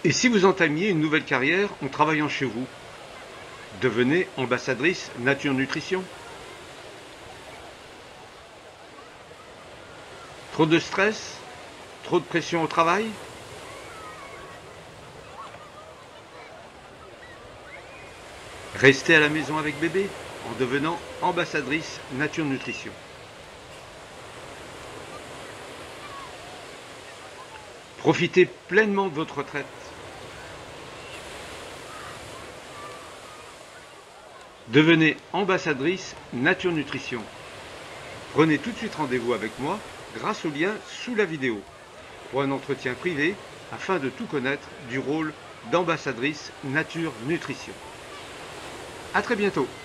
Et si vous entamiez une nouvelle carrière en travaillant chez vous? Devenez ambassadrice Nature Nutrition. Trop de stress? Trop de pression au travail? Restez à la maison avec bébé en devenant ambassadrice Nature Nutrition. Profitez pleinement de votre retraite. Devenez ambassadrice Nature Nutrition. Prenez tout de suite rendez-vous avec moi grâce au lien sous la vidéo pour un entretien privé afin de tout connaître du rôle d'ambassadrice Nature Nutrition. À très bientôt.